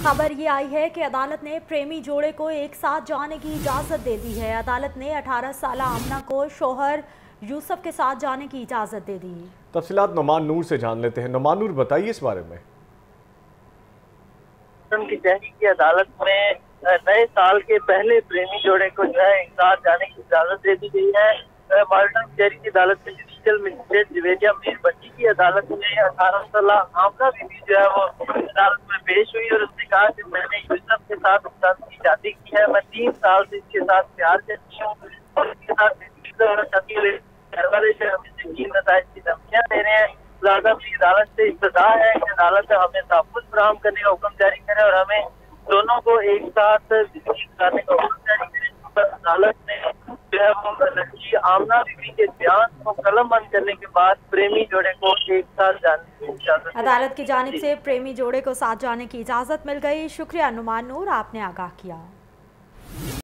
खबर ये आई है कि अदालत ने प्रेमी जोड़े को एक साथ जाने की इजाज़त दे दी है। अदालत ने 18 साल आमना को शोहर यूसुफ के साथ जाने की इजाज़त दे दी। तफसीलात नुमान नूर से जान लेते हैं। नुमान नूर, बताइए इस बारे में। की तहरीक की अदालत में नए साल के पहले प्रेमी जोड़े को जो है एक साथ जाने की इजाज़त दे दी गई है। माल्टन शहरी की अदालत में जुडिशियल मजिस्ट्रेट जवेरिया मीर भट्टी की अदालत में 18 साल आमना बीबी जो है वो अदालत में पेश हुई और उसने कहा कि मैंने यूसुफ के साथ की शादी की है, मैं 3 साल से इसके साथ प्यार करती हूँ और इसके साथ घर वाले से हमें यकीन नताइज की धमकियाँ दे रहे हैं। लिहाजा अपनी अदालत से इस्तदा है कि अदालत हमें तहफ़्फ़ुज़ फराहम करने का हुक्म जारी करे और हमें दोनों को एक साथ करने का हुक्म जारी करे। पर अदालत ने जो है वो लड़की आमना बीबी के बयान को कलम बंद करने के बाद प्रेमी जोड़े को एक साथ जाने की इजाज़त अदालत की जानिब से प्रेमी जोड़े को साथ जाने की इजाज़त मिल गई। शुक्रिया नुमान नूर, आपने आगाह किया।